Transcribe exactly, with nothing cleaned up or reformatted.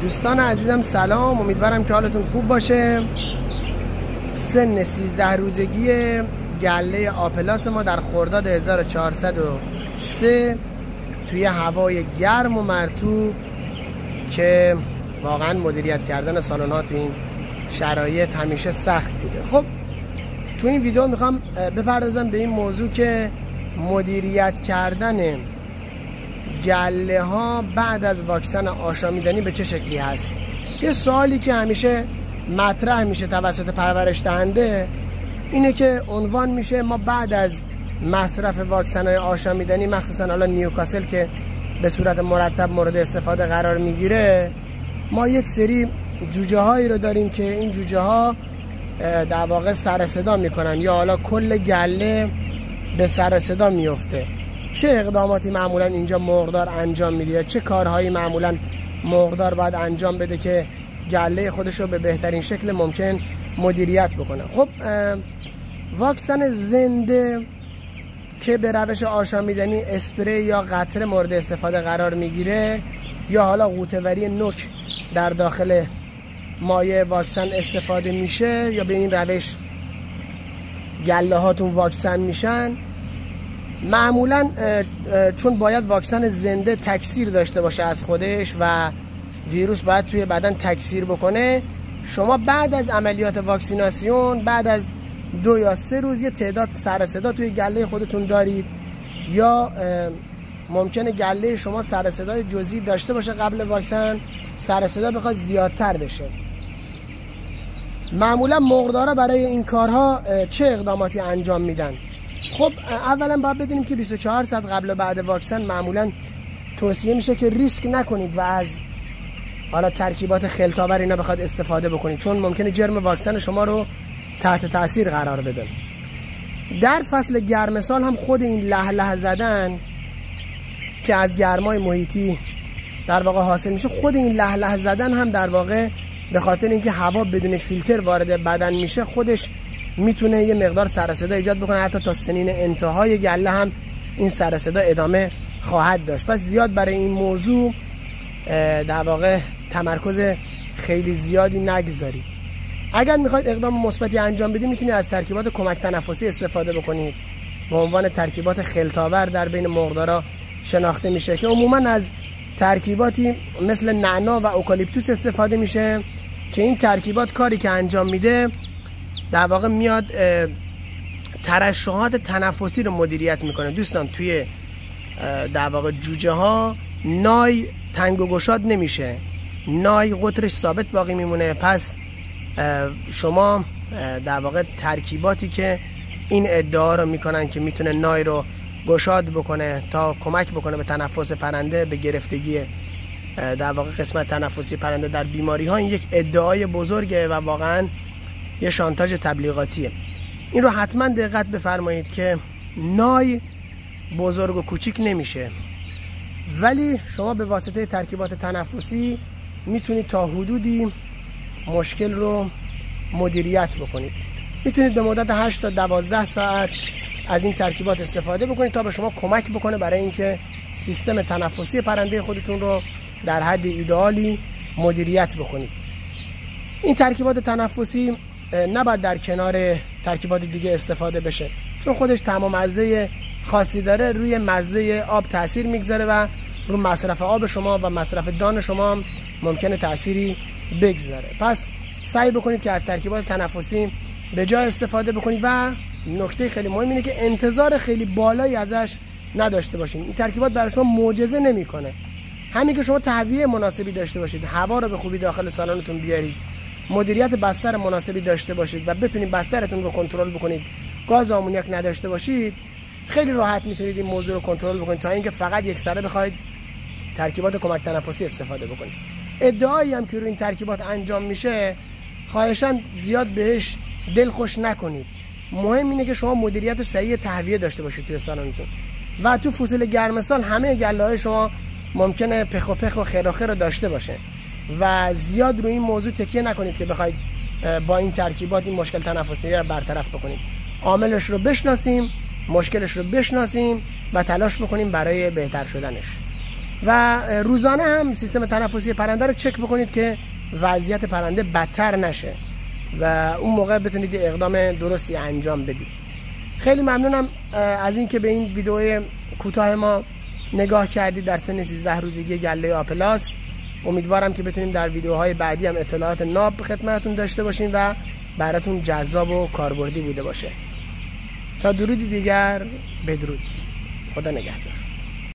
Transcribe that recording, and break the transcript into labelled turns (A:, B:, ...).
A: دوستان عزیزم سلام، امیدوارم که حالتون خوب باشه. سن سیزده روزگی گله آپلاس ما در خرداد هزار و چهارصد و سه توی هوای گرم و مرطوب که واقعا مدیریت کردن سالن ها تو این شرایط همیشه سخت بوده. خب تو این ویدیو میخوام بپردازم به این موضوع که مدیریت کردن گله ها بعد از واکسن آشامیدنی به چه شکلی هست. یه سوالی که همیشه مطرح میشه توسط پرورش دهنده اینه که عنوان میشه ما بعد از مصرف واکسن های آشامیدنی، مخصوصا حالا نیوکاسل که به صورت مرتب مورد استفاده قرار میگیره، ما یک سری جوجه هایی رو داریم که این جوجه ها در واقع سر صدا میکنن یا حالا کل گله به سر صدا میفته. چه اقداماتی معمولا اینجا مرغدار انجام میده؟ چه کارهایی معمولا مرغدار باید انجام بده که گله خودش رو به بهترین شکل ممکن مدیریت بکنه؟ خب واکسن زنده که به روش آشامیدنی اسپری یا قطره مورد استفاده قرار میگیره یا حالا قوطه‌وری نوک در داخل مایع واکسن استفاده میشه یا به این روش گله هاتون واکسن میشن، معمولا چون باید واکسن زنده تکثیر داشته باشه از خودش و ویروس باید توی بدن تکثیر بکنه، شما بعد از عملیات واکسیناسیون بعد از دو یا سه روز یه تعداد سر صدا توی گله خودتون دارید یا ممکنه گله شما سر صدای جزئی داشته باشه قبل واکسن، سر صدا بخواد زیادتر بشه. معمولا مرغدارا برای این کارها چه اقداماتی انجام میدن؟ خب اولا باید بدونیم که بیست و چهار ساعت قبل و بعد واکسن معمولا توصیه میشه که ریسک نکنید و از حالا ترکیبات خلط‌آور اینا بخواد استفاده بکنید، چون ممکنه جرم واکسن شما رو تحت تاثیر قرار بده. در فصل گرم سال هم خود این له له زدن که از گرمای محیطی در واقع حاصل میشه، خود این له له زدن هم در واقع به خاطر اینکه هوا بدون فیلتر وارد بدن میشه خودش میتونه یه مقدار سر صدا ایجاد بکنه، حتی تا سنین انتهای گله هم این سر صدا ادامه خواهد داشت. پس زیاد برای این موضوع در واقع تمرکز خیلی زیادی نگذارید. اگر میخواید اقدام مثبتی انجام بدید میتونید از ترکیبات کمک تنفسی استفاده بکنید. به عنوان ترکیبات خلط‌آور در بین مرغدارا شناخته میشه که عموما از ترکیباتی مثل نعنا و اوکالیپتوس استفاده میشه که این ترکیبات کاری که انجام میده در واقع میاد ترشحات تنفسی رو مدیریت میکنه. دوستان توی در واقع جوجه ها نای تنگ و گشاد نمیشه، نای قطرش ثابت باقی میمونه. پس شما در واقع ترکیباتی که این ادعا رو میکنن که میتونه نای رو گشاد بکنه تا کمک بکنه به تنفس پرنده، به گرفتگی در واقع قسمت تنفسی پرنده در بیماری ها، این یک ادعای بزرگه و واقعا یه شانتاژ تبلیغاتیه. این رو حتما دقت بفرمایید که نای بزرگ و کوچیک نمیشه، ولی شما به واسطه ترکیبات تنفسی میتونید تا حدودی مشکل رو مدیریت بکنید. میتونید به مدت هشت تا دوازده ساعت از این ترکیبات استفاده بکنید تا به شما کمک بکنه برای اینکه سیستم تنفسی پرنده خودتون رو در حد ایدئالی مدیریت بکنید. این ترکیبات تنفسی نباید در کنار ترکیبات دیگه استفاده بشه، چون خودش طعم و مزه خاصی داره، روی مزه آب تاثیر میگذاره و رو مصرف آب شما و مصرف دان شما ممکنه تأثیری بگذاره. پس سعی بکنید که از ترکیبات تنفسی به جای استفاده بکنید و نکته خیلی مهم اینه که انتظار خیلی بالایی ازش نداشته باشین. این ترکیبات برای شما معجزه نمیکنه، همین که شما تهویه مناسبی داشته باشید، هوا رو به خوبی داخل سالنتون بیارید، مدیریت بستر مناسبی داشته باشید و بتونید بسترتون رو کنترل بکنید، گاز آمونیاک نداشته باشید، خیلی راحت میتونید این موضوع رو کنترل بکنید تا اینکه فقط یک سره بخواید ترکیبات کمک تنفسی استفاده بکنید. ادعایی هم که روی این ترکیبات انجام میشه خواهشاً زیاد بهش دل خوش نکنید. مهم اینه که شما مدیریت صحیح تهویه داشته باشید توی سالنتون و تو فصل گرم سال همه گله‌های شما ممکنه پخ و پخ و خیر و خیر رو داشته باشه و زیاد روی این موضوع تکیه نکنید که بخواید با این ترکیبات این مشکل تنفسی رو برطرف بکنید. عاملش رو بشناسیم، مشکلش رو بشناسیم و تلاش بکنیم برای بهتر شدنش. و روزانه هم سیستم تنفسی پرنده رو چک بکنید که وضعیت پرنده بدتر نشه و اون موقع بتونید اقدام درستی انجام بدید. خیلی ممنونم از این که به این ویدیو کوتاه ما نگاه کردید در سن سیزده روزگی گله آپلاس. امیدوارم که بتونیم در ویدیوهای بعدی هم اطلاعات ناب خدمتتون داشته باشیم و براتون جذاب و کاربردی بوده باشه. تا درودی دیگر، بدرود. خدا نگهدار.